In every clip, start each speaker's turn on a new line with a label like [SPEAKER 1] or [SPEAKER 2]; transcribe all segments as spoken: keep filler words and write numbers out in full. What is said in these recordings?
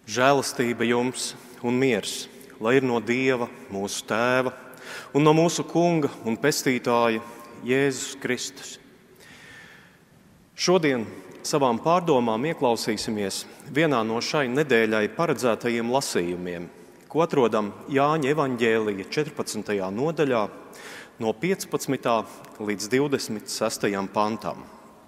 [SPEAKER 1] Žēlastība jums un miers, lai ir no Dieva, mūsu Tēva, un no mūsu Kunga un Pestītāja Jēzus Kristus. Šodien savām pārdomām ieklausīsimies vienā no šai nedēļai paredzētajiem lasījumiem, ko atrodam Jāņa evaņģēlija četrpadsmitajā nodaļā no piecpadsmitā līdz divdesmit sestajam pantam.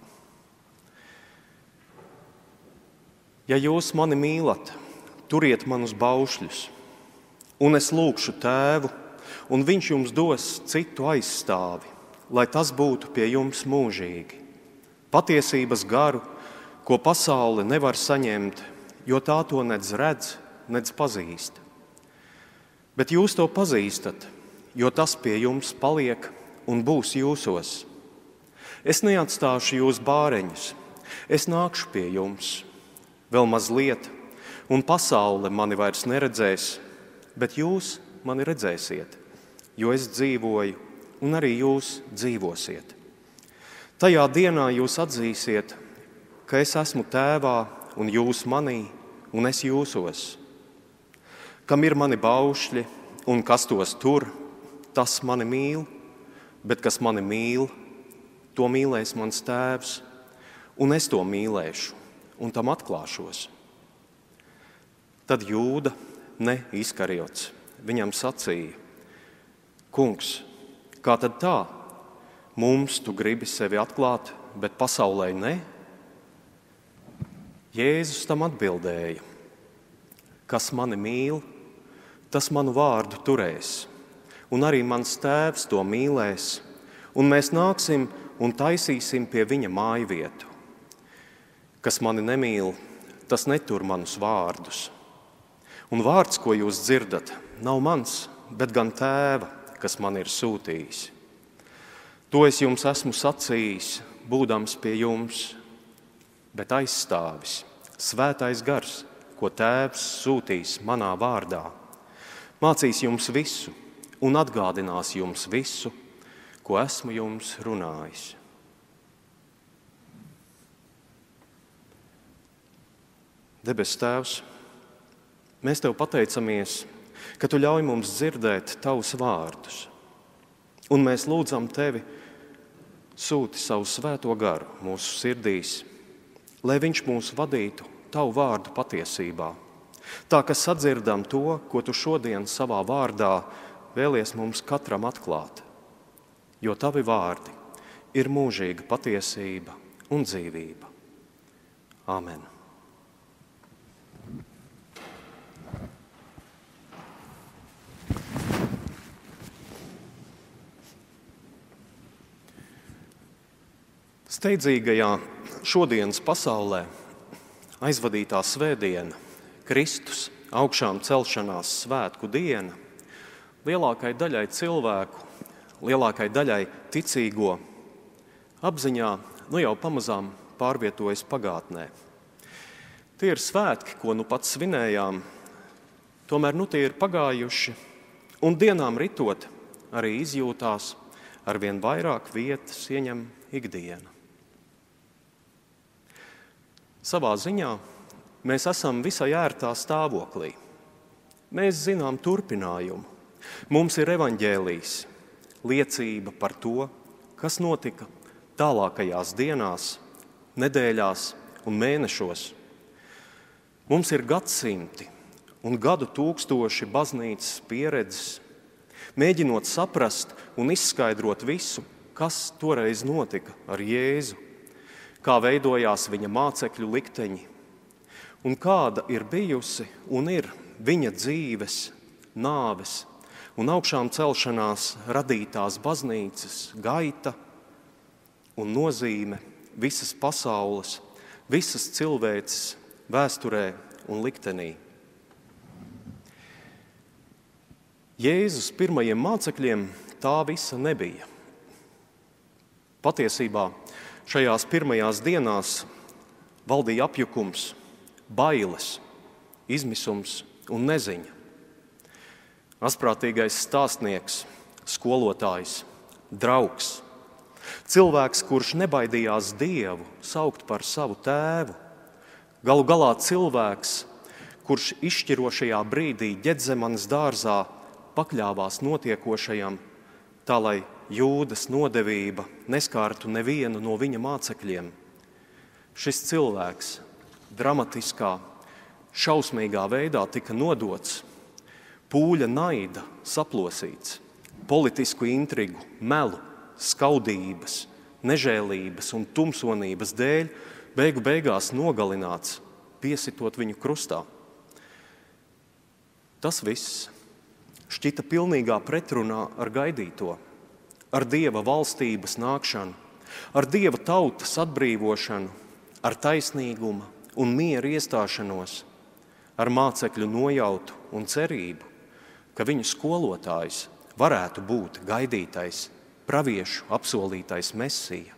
[SPEAKER 1] Ja jūs mani mīlat, turiet manus baušļus, un es lūgšu Tēvu, un viņš jums dos citu aizstāvi, lai tas būtu pie jums mūžīgi. Patiesības garu, ko pasaule nevar saņemt, jo tā to nedz redz, nedz pazīst. Bet jūs to pazīstat, jo tas pie jums paliek un būs jūsos. Es neatstāšu jūs bāreņus, es nākšu pie jums. Vēl mazliet, un pasaule mani vairs neredzēs, bet jūs mani redzēsiet, jo es dzīvoju, un arī jūs dzīvosiet. Tajā dienā jūs atzīsiet, ka es esmu Tēvā, un jūs manī, un es jūsos. Kam ir mani baušļi, un kas tos tur, tas mani mīl, bet kas mani mīl, to mīlēs mans Tēvs, un es to mīlēšu, un tam atklāšos. Tad Jūda, ne Iskariots, viņam sacīja: Kungs, kā tad tā? Mums tu gribi sevi atklāt, bet pasaulē ne? Jēzus tam atbildēja: Kas mani mīl, tas manu vārdu turēs, un arī mans Tēvs to mīlēs, un mēs nāksim un taisīsim pie viņa mājvietu. Kas mani nemīl, tas netur manus vārdus. Un vārds, ko jūs dzirdat, nav mans, bet gan Tēva, kas man ir sūtījis. To es jums esmu sacījis, būdams pie jums, bet aizstāvis, Svētais Gars, ko Tēvs sūtīs manā vārdā, mācīs jums visu un atgādinās jums visu, ko esmu jums runājis. Debes Tēvs, mēs Tev pateicamies, ka Tu ļauj mums dzirdēt Tavus vārdus, un mēs lūdzam Tevi, sūti savu svēto garu mūsu sirdīs, lai viņš mūs vadītu Tavu vārdu patiesībā, tā ka sadzirdam to, ko Tu šodien savā vārdā vēlies mums katram atklāt, jo Tavi vārdi ir mūžīga patiesība un dzīvība. Āmen. Steidzīgajā šodienas pasaulē aizvadītā svētdiena, Kristus augšām celšanās svētku diena, lielākai daļai cilvēku, lielākai daļai ticīgo apziņā nu jau pamazām pārvietojas pagātnē. Tie ir svētki, ko nu pat svinējām, tomēr nu tie ir pagājuši, un dienām ritot arī izjūtās, arvien vairāk vietas ieņem ikdiena. Savā ziņā mēs esam visai ērtā stāvoklī. Mēs zinām turpinājumu. Mums ir evaņģēlijs, liecība par to, kas notika tālākajās dienās, nedēļās un mēnešos. Mums ir gadsimti un gadu tūkstoši baznīcas pieredzes, mēģinot saprast un izskaidrot visu, kas toreiz notika ar Jēzu, kā veidojās viņa mācekļu likteņi, un kāda ir bijusi un ir viņa dzīves, nāves un augšām celšanās radītās baznīcas gaita un nozīme visas pasaules, visas cilvēces vēsturē un liktenī. Jēzus pirmajiem mācekļiem tā visa nebija. Patiesībā šajās pirmajās dienās valdīja apjukums, bailes, izmisums un neziņa. Asprātīgais stāstnieks, skolotājs, draugs, cilvēks, kurš nebaidījās Dievu saukt par savu tēvu, galu galā cilvēks, kurš izšķirošajā brīdī Ģedzemanes dārzā pakļāvās notiekošajam, tā lai Jūdas nodevība neskārtu nevienu no viņa mācekļiem. Šis cilvēks dramatiskā, šausmīgā veidā tika nodots, pūļa naida saplosīts, politisku intrigu, melu, skaudības, nežēlības un tumsonības dēļ beigu beigās nogalināts, piesitot viņu krustā. Tas viss šķita pilnīgā pretrunā ar gaidīto, ar Dieva valstības nākšanu, ar Dieva tautas atbrīvošanu, ar taisnīguma un miera iestāšanos, ar mācekļu nojautu un cerību, ka viņu skolotājs varētu būt gaidītais, praviešu apsolītais Mesija.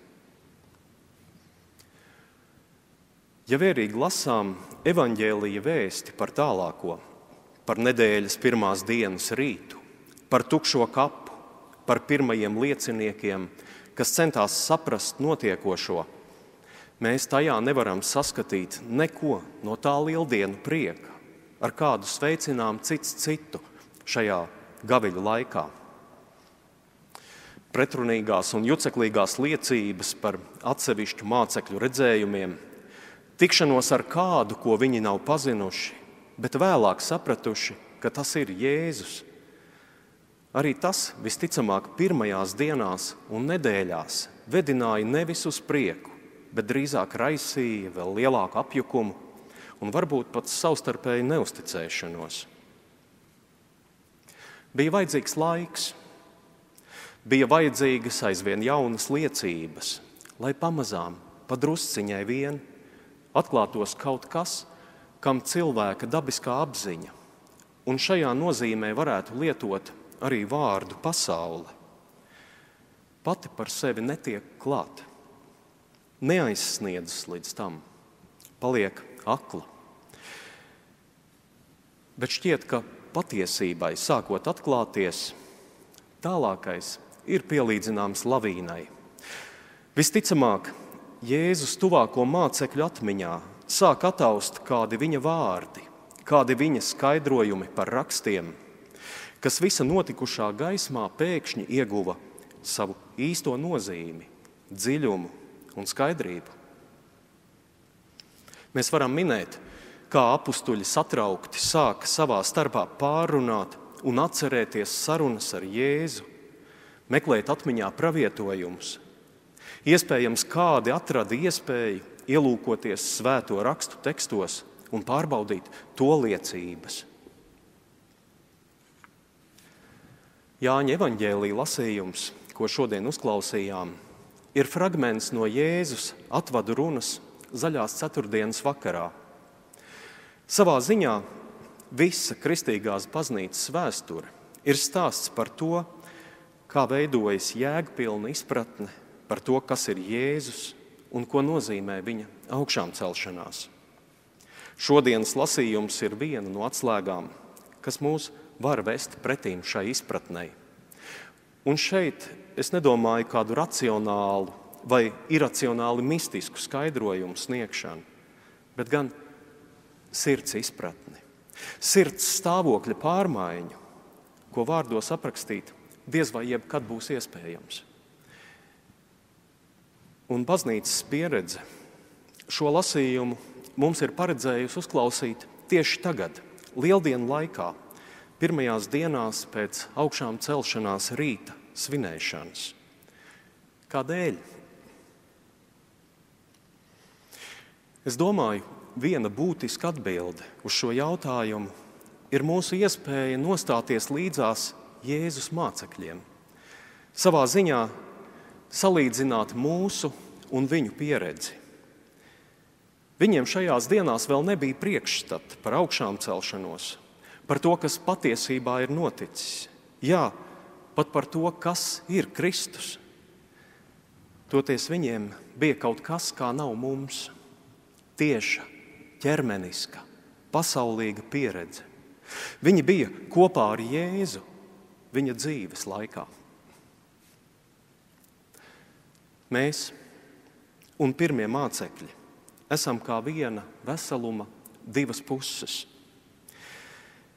[SPEAKER 1] Ja vērīgi lasām evaņģēlija vēsti par tālāko, par nedēļas pirmās dienas rītu, par tukšo kapu, par pirmajiem lieciniekiem, kas centās saprast notiekošo, mēs tajā nevaram saskatīt neko no tā lieldienu prieka, ar kādu sveicinām cits citu šajā gaviļu laikā. Pretrunīgās un juceklīgās liecības par atsevišķu mācekļu redzējumiem, tikšanos ar kādu, ko viņi nav pazinuši, bet vēlāk sapratuši, ka tas ir Jēzus. Arī tas, visticamāk, pirmajās dienās un nedēļās vedināja nevis uz prieku, bet drīzāk raisīja vēl lielāku apjukumu un varbūt pat savstarpēju neusticēšanos. Bija vajadzīgs laiks, bija vajadzīgas aizvien jaunas liecības, lai pamazām, padrusciņai vien, atklātos kaut kas, kam cilvēka dabiskā apziņa, un šajā nozīmē varētu lietot arī vārdu pasaule. Pati par sevi netiek klāt, neaizsniedzas līdz tam, paliek akla. Bet šķiet, ka patiesībai sākot atklāties, tālākais ir pielīdzināms lavīnai. Visticamāk, Jēzus tuvāko mācekļu atmiņā sāk ataust kādi viņa vārdi, kādi viņa skaidrojumi par rakstiem, kas visa notikušā gaismā pēkšņi ieguva savu īsto nozīmi, dziļumu un skaidrību. Mēs varam minēt, kā apustuļi satraukti sāka savā starpā pārrunāt un atcerēties sarunas ar Jēzu, meklēt atmiņā pravietojumus. Iespējams, kādi atrada iespēju ielūkoties svēto rakstu tekstos un pārbaudīt to liecības. Jāņa evaņģēlija lasījums, ko šodien uzklausījām, ir fragments no Jēzus atvadu runas zaļās ceturtdienas vakarā. Savā ziņā visa kristīgās baznīcas vēsture ir stāsts par to, kā veidojas jēgpilna izpratne par to, kas ir Jēzus un ko nozīmē viņa augšām celšanās. Šodienas lasījums ir viena no atslēgām, kas mūs var vest pretīm šai izpratnei. Un šeit es nedomāju kādu racionālu vai iracionāli mistisku skaidrojumu sniegšanu, bet gan sirds izpratni, sirds stāvokļa pārmaiņu, ko vārdos aprakstīt diez vai jebkad būs iespējams. Un baznīcas pieredze šo lasījumu mums ir paredzējusi uzklausīt tieši tagad, lieldienu laikā, pirmajās dienās pēc augšām celšanās rīta svinēšanas. Kādēļ? Es domāju, viena būtiska atbilde uz šo jautājumu ir mūsu iespēja nostāties līdzās Jēzus mācekļiem. Savā ziņā salīdzināt mūsu un viņu pieredzi. Viņiem šajās dienās vēl nebija priekšstata par augšām celšanos, par to, kas patiesībā ir noticis. Jā, pat par to, kas ir Kristus. Toties viņiem bija kaut kas, kā nav mums, tieša, ķermeniska, pasaulīga pieredze. Viņi bija kopā ar Jēzu viņa dzīves laikā. Mēs un pirmie mācekļi esam kā viena veseluma divas puses.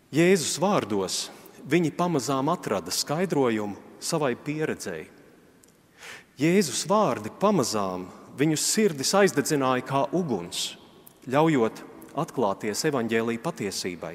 [SPEAKER 1] Jēzus vārdos viņi pamazām atrada skaidrojumu savai pieredzēji. Jēzus vārdi pamazām viņu sirdis aizdedzināja kā uguns, ļaujot atklāties evaņģēlija patiesībai.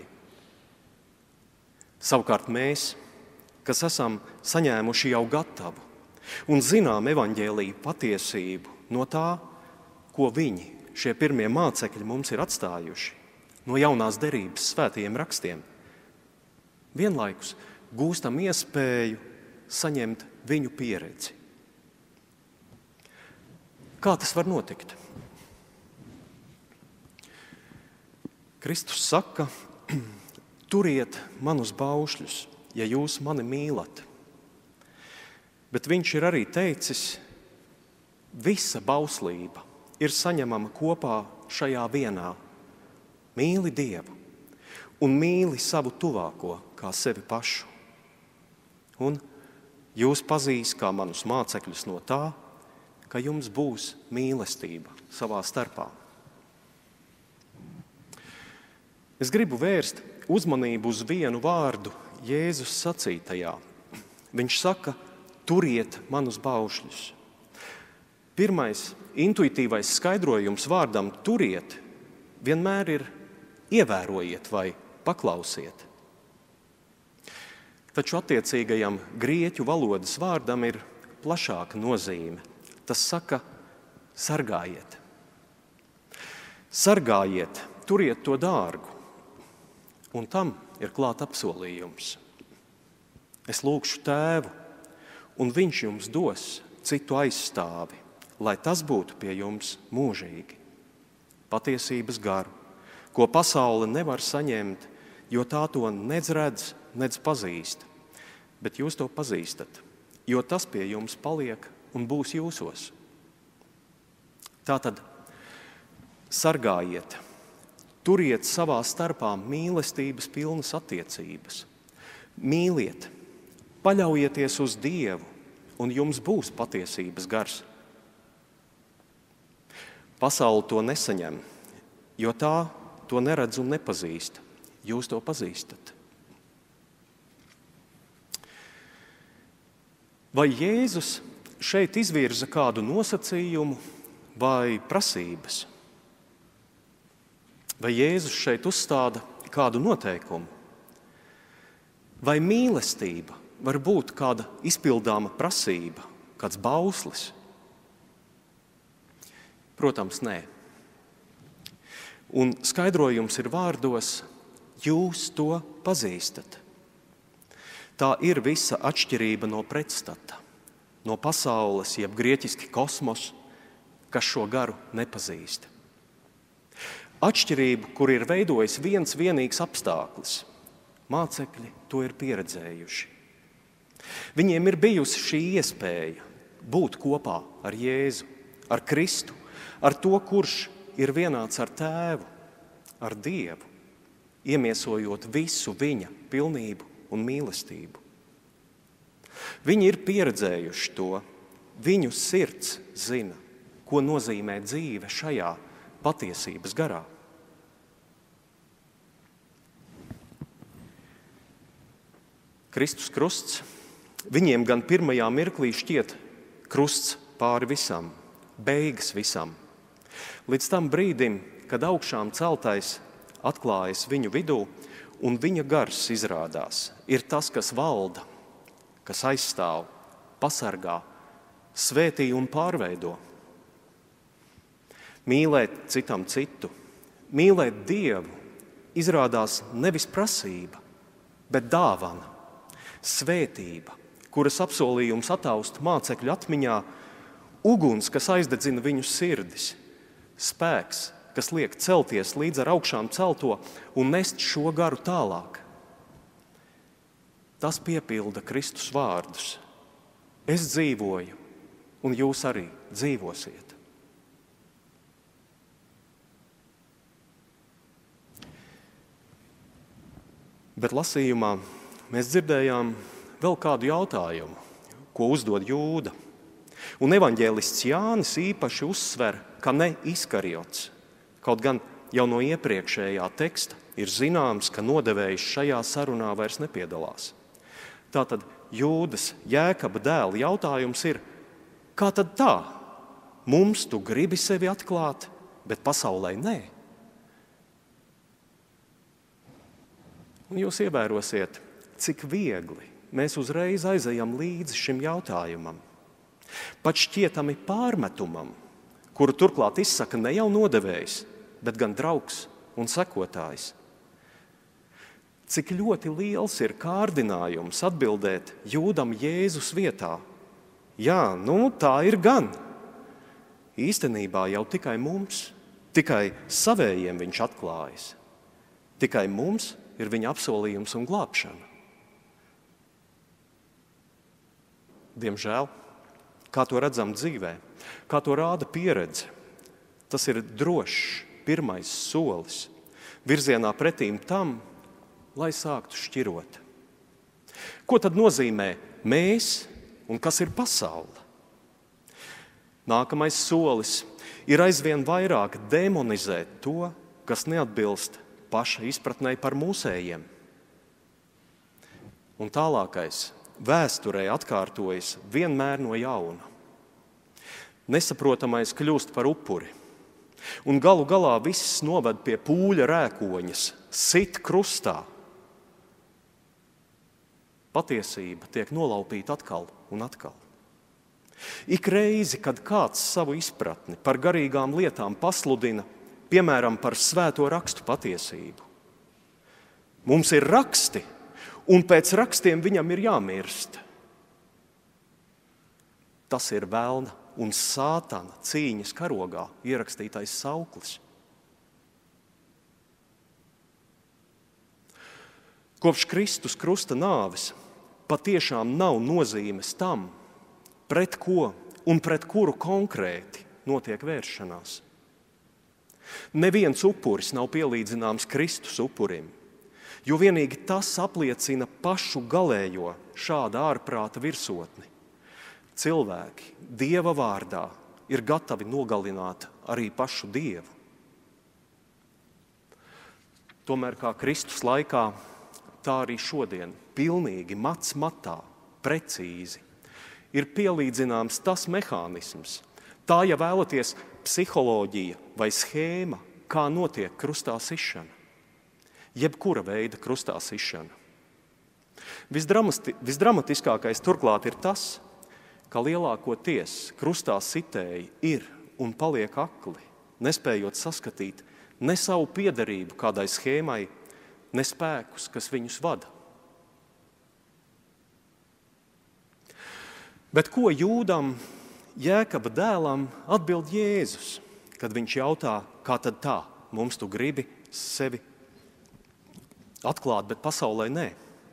[SPEAKER 1] Savukārt mēs, kas esam saņēmuši jau gatavu un zinām evaņģēlija patiesību no tā, ko viņi, šie pirmie mācekļi, mums ir atstājuši, no jaunās derības svētajiem rakstiem, vienlaikus gūstam iespēju saņemt viņu pieredzi. Kā tas var notikt? Kristus saka, turiet manus baušļus, ja jūs mani mīlat. Bet viņš ir arī teicis, visa bauslība ir saņemama kopā šajā vienā. Mīli Dievu un mīli savu tuvāko kā sevi pašu. Un jūs pazīs kā manus mācekļus no tā, ka jums būs mīlestība savā starpā. Es gribu vērst uzmanību uz vienu vārdu Jēzus sacītajā. Viņš saka, turiet manus baušļus. Pirmais intuitīvais skaidrojums vārdam turiet vienmēr ir ievērojiet vai paklausiet. Taču attiecīgajam grieķu valodas vārdam ir plašāka nozīme. Tas saka, sargājiet. Sargājiet, turiet to dārgu. Un tam ir klāt apsolījums. Es lūgšu Tēvu, un viņš jums dos citu aizstāvi, lai tas būtu pie jums mūžīgi. Patiesības garu, ko pasaule nevar saņemt, jo tā to nedz redz, nedz pazīst. Bet jūs to pazīstat, jo tas pie jums paliek un būs jūsos. Tātad sargājiet, turiet savā starpā mīlestības pilnas attiecības. Mīliet, paļaujieties uz Dievu, un jums būs patiesības gars. Pasaule to nesaņem, jo tā to neredz un nepazīst. Jūs to pazīstat. Vai Jēzus šeit izvirza kādu nosacījumu vai prasības? Vai Jēzus šeit uzstāda kādu noteikumu? Vai mīlestība var būt kāda izpildāma prasība, kāds bauslis? Protams, nē. Un skaidrojums ir vārdos, jūs to pazīstat. Tā ir visa atšķirība no pretstata, no pasaules, jeb grieķiski kosmos, kas šo garu nepazīst. Atšķirību, kur ir veidojis viens vienīgs apstākļus. Mācekļi to ir pieredzējuši. Viņiem ir bijusi šī iespēja būt kopā ar Jēzu, ar Kristu, ar to, kurš ir vienāds ar Tēvu, ar Dievu, iemiesojot visu viņa pilnību un mīlestību. Viņi ir pieredzējuši to, viņu sirds zina, ko nozīmē dzīve šajā patiesības garā. Kristus krusts, viņiem gan pirmajā mirklī šķiet krusts pāri visam, beigas visam. Līdz tam brīdim, kad augšām celtais atklājas viņu vidū un viņa gars izrādās, ir tas, kas valda, kas aizstāv, pasargā, svētī un pārveido. Mīlēt citam citu, mīlēt Dievu izrādās nevis prasība, bet dāvana, svētība, kuras apsolījums ataust mācekļu atmiņā, uguns, kas aizdedzina viņu sirdis, spēks, kas liek celties līdz ar augšām celto un nest šo garu tālāk. Tas piepilda Kristus vārdus. Es dzīvoju, un jūs arī dzīvosiet. Bet lasījumā mēs dzirdējām vēl kādu jautājumu, ko uzdod Jūda. Un evaņģēlists Jānis īpaši uzsver, ka ne Iskariots, kaut gan jau no iepriekšējā teksta ir zināms, ka nodevējs šajā sarunā vairs nepiedalās. Tātad Jūdas, Jēkaba dēla jautājums ir, kā tad tā? Mums tu gribi sevi atklāt, bet pasaulē nē. Un jūs ievērosiet, cik viegli mēs uzreiz aizejam līdzi šim jautājumam. Pat šķietami pārmetumam, kuru turklāt izsaka ne jau nodevējs, bet gan draugs un sekotājs. Cik ļoti liels ir kārdinājums atbildēt Jūdam Jēzus vietā. Jā, nu tā ir gan. Īstenībā jau tikai mums, tikai savējiem viņš atklājas. Tikai mums ir viņa apsolījums un glābšana. Diemžēl, kā to redzam dzīvē, kā to rāda pieredze, tas ir drošs pirmais solis virzienā pretīm tam, lai sāktu šķirot. Ko tad nozīmē mēs un kas ir pasaule? Nākamais solis ir aizvien vairāk demonizēt to, kas neatbilst paša izpratnei par mūsējiem. Un tālākais vēsturē atkārtojas vienmēr no jauna. Nesaprotamais kļūst par upuri. Un galu galā viss noved pie pūļa rēkoņas, sit krustā. Patiesība tiek nolaupīta atkal un atkal. Ik reizi, kad kāds savu izpratni par garīgām lietām pasludina, piemēram, par svēto rakstu patiesību. Mums ir raksti, un pēc rakstiem viņam ir jāmirst. Tas ir velna un sātana cīņas karogā ierakstītais sauklis. Kopš Kristus krusta nāves patiešām nav nozīmes tam, pret ko un pret kuru konkrēti notiek vēršanās. Neviens upuris nav pielīdzināms Kristus upurim, jo vienīgi tas apliecina pašu galējo šāda ārprāta virsotni. Cilvēki Dieva vārdā ir gatavi nogalināt arī pašu Dievu. Tomēr kā Kristus laikā, tā arī šodien pilnīgi mats matā, precīzi ir pielīdzināms tas mehānisms, tā, ja vēlaties, psiholoģija vai schēma, kā notiek krustā sišana. Jebkura veida krustā sišana. Visdramati, visdramatiskākais turklāt ir tas, ka lielākoties krustā sitēji ir un paliek akli, nespējot saskatīt ne savu piederību kādai schēmai, ne spēkus, kas viņus vada. Bet ko Jūdam, Jēkaba dēlam, atbild Jēzus, kad viņš jautā, kā tad tā, mums tu gribi sevi atklāt, bet pasaulē nē?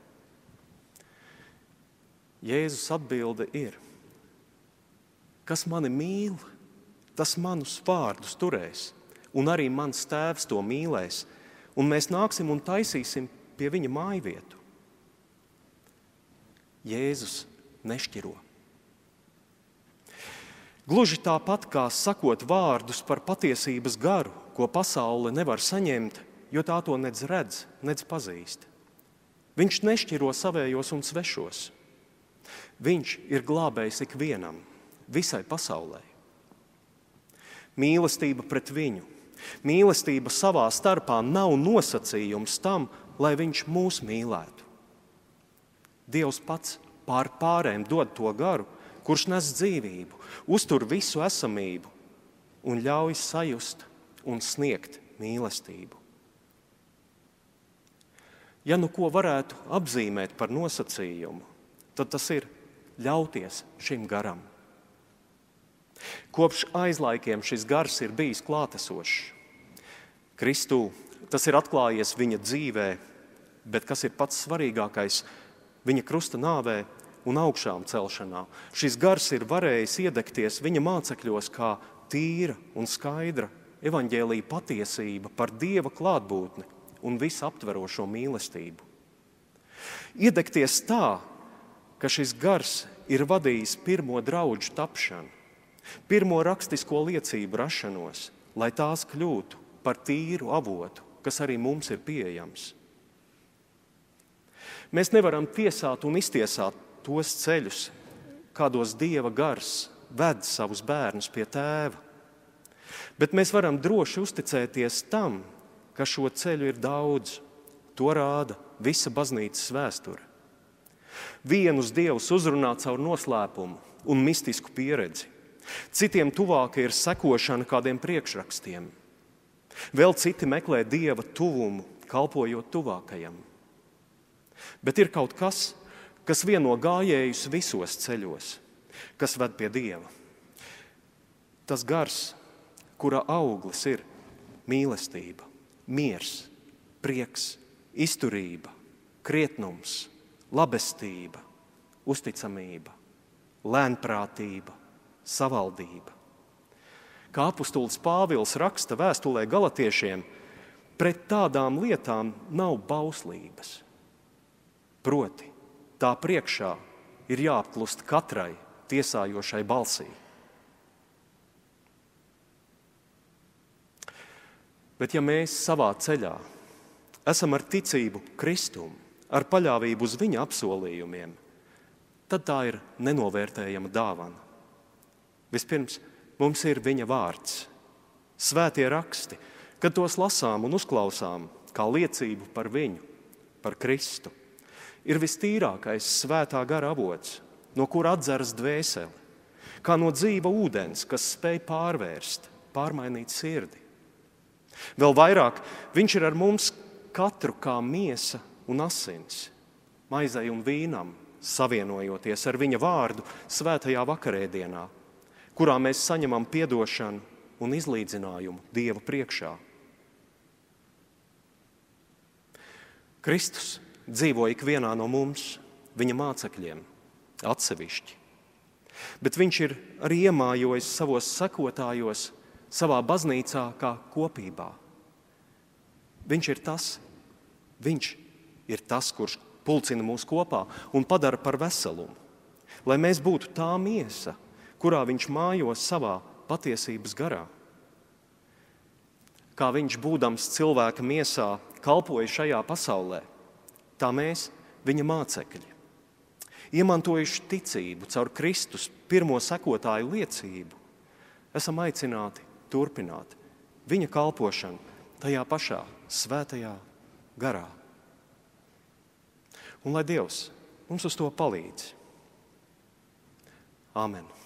[SPEAKER 1] Jēzus atbilde ir, kas mani mīl, tas manus vārdus turēs, un arī mans tēvs to mīlēs, un mēs nāksim un taisīsim pie viņa mājvietu. Jēzus nešķiro. Gluži tāpat kā sakot vārdus par patiesības garu, ko pasaule nevar saņemt, jo tā to nedz redz, nedz pazīst. Viņš nešķiro savējos un svešos. Viņš ir glābējs ikvienam, visai pasaulē. Mīlestība pret viņu, mīlestība savā starpā nav nosacījums tam, lai viņš mūs mīlētu. Dievs pats pār pārēm dod to garu, kurš nes dzīvību, uztur visu esamību un ļauj sajust un sniegt mīlestību. Ja nu ko varētu apzīmēt par nosacījumu, tad tas ir ļauties šim garam. Kopš aizlaikiem šis gars ir bijis klātesošs. Kristū tas ir atklājies viņa dzīvē, bet kas ir pats svarīgākais, viņa krusta nāvē un augšām celšanā. Šis gars ir varējis iedegties viņa mācekļos kā tīra un skaidra evaņģēlija patiesība par Dieva klātbūtni un visaptverošo mīlestību. Iedegties tā, ka šis gars ir vadījis pirmo draudžu tapšanu, pirmo rakstisko liecību rašanos, lai tās kļūtu par tīru avotu, kas arī mums ir pieejams. Mēs nevaram tiesāt un iztiesāt tos ceļus, kādos Dieva gars ved savus bērnus pie tēva. Bet mēs varam droši uzticēties tam, ka šo ceļu ir daudz. To rāda visa baznīcas vēsture. Vienus Dievs uzrunā caur noslēpumu un mistisku pieredzi. Citiem tuvāka ir sekošana kādiem priekšrakstiem. Vēl citi meklē Dieva tuvumu, kalpojot tuvākajam. Bet ir kaut kas, kas vieno gājējus visos ceļos, kas ved pie Dieva. Tas gars, kura auglis ir mīlestība, miers, prieks, izturība, krietnums, labestība, uzticamība, lēnprātība, savaldība. Kā apustulis Pāvils raksta vēstulē Galatiešiem, pret tādām lietām nav bauslības. Proti, tā priekšā ir jāapklust katrai tiesājošai balsī. Bet ja mēs savā ceļā esam ar ticību Kristum, ar paļāvību uz viņa apsolījumiem, tad tā ir nenovērtējama dāvana. Vispirms mums ir viņa vārds, svētie raksti, kad tos lasām un uzklausām kā liecību par viņu, par Kristu. Ir vistīrākais svētā gara avots, no kura atdzeras dvēseli, kā no dzīva ūdens, kas spēj pārvērst, pārmainīt sirdi. Vēl vairāk, viņš ir ar mums katru kā miesa un asins, maizei un vīnam, savienojoties ar viņa vārdu svētajā vakarēdienā, kurā mēs saņemam piedošanu un izlīdzinājumu Dieva priekšā. Kristus dzīvo ikvienā no mums, viņa mācekļiem, atsevišķi. Bet viņš ir arī iemājojis savos sekotājos, savā baznīcā kā kopībā. Viņš ir tas, viņš ir tas, kurš pulcina mūs kopā un padara par veselumu, lai mēs būtu tā miesa, kurā viņš mājos savā patiesības garā. Kā viņš būdams cilvēka miesā kalpoja šajā pasaulē, tā mēs, viņa mācekļi, iemantojuši ticību caur Kristus pirmo sekotāju liecību, esam aicināti turpināt viņa kalpošanu tajā pašā svētajā garā. Un lai Dievs mums uz to palīdz. Āmen.